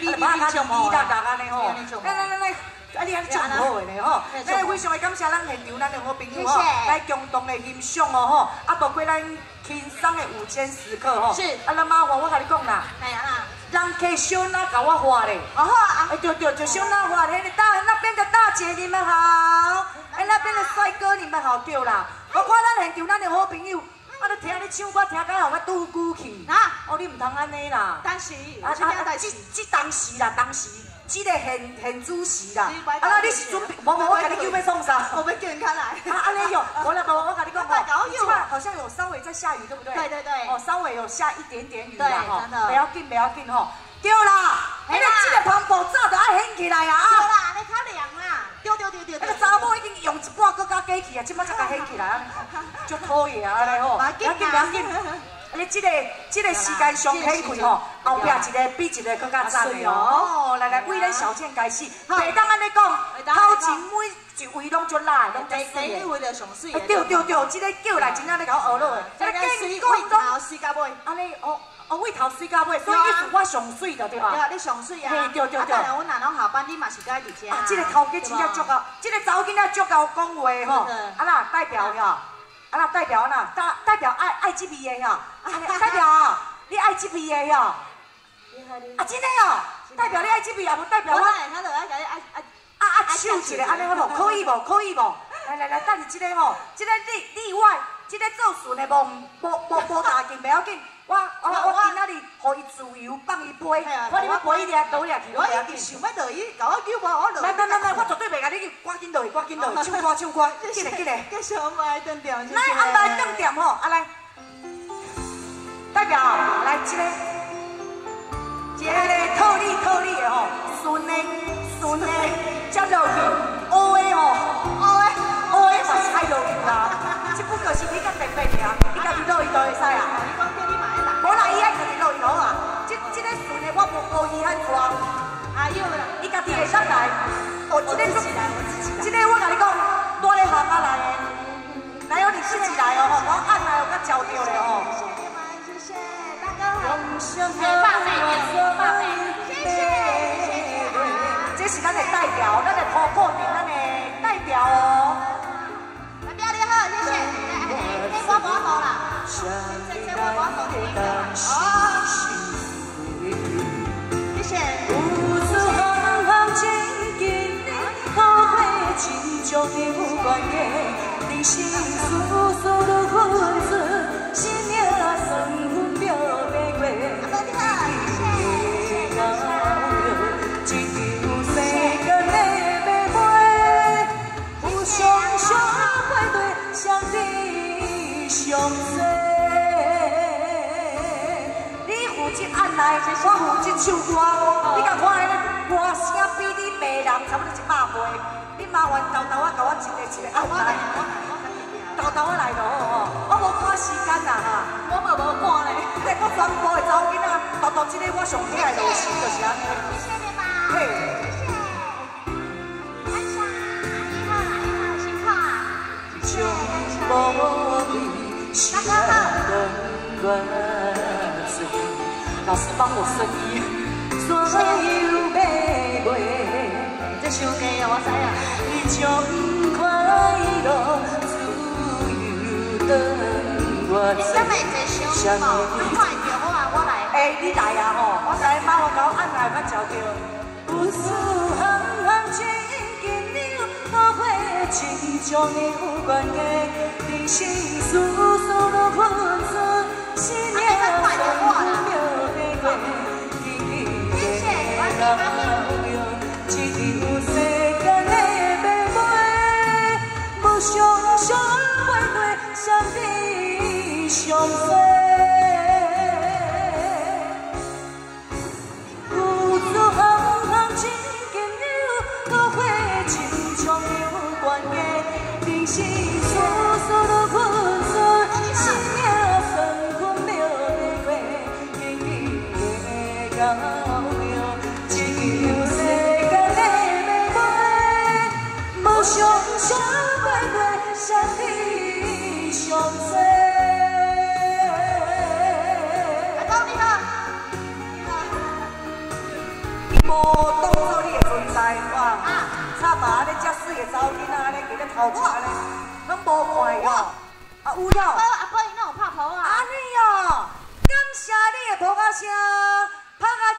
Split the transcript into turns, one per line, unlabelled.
马卡就米达达安尼吼，来。 啊，你安真好诶咧吼！咱非常的感谢咱现场咱两个朋友吼，来共同的欣赏哦吼，啊，包括咱轻松的午间时刻吼。是。啊，咱麻烦我甲你讲啦。哎呀啦。人客小娜甲我画咧。哦好啊。哎对，就小娜画咧，那边的大姐你们好，哎那边的帅哥你们好对啦。包括咱现场咱的好朋友，我咧听你唱歌听到我拄鼓去。啊。哦，你唔通安尼啦。当时。这当时啦，当时。 这个现主席啦，啊那你是准备？无，我甲你叫要送啥？我要叫人看来。啊，安尼哟，我甲你讲哦，现在好像有稍微在下雨，对不对？对。哦，稍微有下一点点雨啦，吼，不要紧吼。对啦，哎，这个帆布早就爱掀起来啊！对啦，你较凉啦。对。那个查某已经用一半搁加加起啊，即摆才甲掀起来啊，足讨厌啊，安尼吼。不要紧。 你这个时间上起开吼，后壁一个比一个更加赞的哦。来，为咱小倩开始，袂当安尼讲，头前每一位拢足辣，拢足水的。第一位就上水的。对，这个叫来真正咧甲我学落的。这个水尾头水到尾，安尼尾头水到尾，所以意思我上水的对吧？对，你上水啊。对。啊，当然阮若拢下班，你嘛是该伫遮。啊，这个头家真正足够，这个查某囡仔足够讲话吼，啊那代表吼。 啊那代表呐，代表爱这边的吼，代表你爱这边的吼，啊真的哦，代表你爱这边也无代表我。他就爱甲你手一个安尼好无？可以无？来，等下这个吼，这个例外，这个做顺的无大劲，不要紧。我今仔日互伊自由放伊飞，我你要飞伊掠倒掠去，我一直想要落伊，甲我叫我落。来，我绝对袂甲你赶紧落去，唱歌，记咧。继续安排顿点。来安排顿点吼，啊来，代表来这个套你的吼，顺的，接落去，乌的吼，乌的嘛踩落去啦。这不过是你较特别尔，你家己落去都会使啊。 无啦，伊爱家己落去落啊！这个顺的我无伊遐抓，哎呦啦，伊家己会当来。哦，这个我甲你讲，多咧行来的，来哦，你自己来哦，我按来我较焦着咧哦。谢谢大哥好，谢谢。这是咱的代表，咱的头破顶，咱的代表哦。代表你好，谢谢。哎，我无好啦。 谢谢。有事行行真紧，后悔真将有关系，人生事事如分寸，生命算分秒白过。你好，谢谢。一场世间的美味，有相相配对，相知相惜。 按来，我负责唱歌，你甲看迄个歌声比你骂人差不多100倍，你麻烦豆豆甲我一个按来，豆豆来就好吼，我无赶时间啦哈，我嘛无赶咧，我全部的查某囡仔，豆豆这个我上喜爱就是安尼。谢谢你吧。嘿。谢谢。安莎，你好，辛苦啊。谢谢。大哥好。 老师帮我生意，所有玫瑰，这首歌我知啊。一种快乐自由等我走。下面你快点，我来。哎，你来啊吼！我来，麻烦甲我按来，我照着。有事行行真紧张，后悔真将有关系，人生事事如分寸，生命分秒。 谢谢，我喜欢你。一场世间的美味，无相相配对，相知相惜。有事行行真紧张，后悔真将有关系，人生事事如分寸，生命分分秒白过。 一场世间的美味，无相相配对，相知相惜。 无当作你的存在，哇！惨啊！你遮水的查某囡仔，安尼伫咧头前安尼，拢无看哦。啊有了。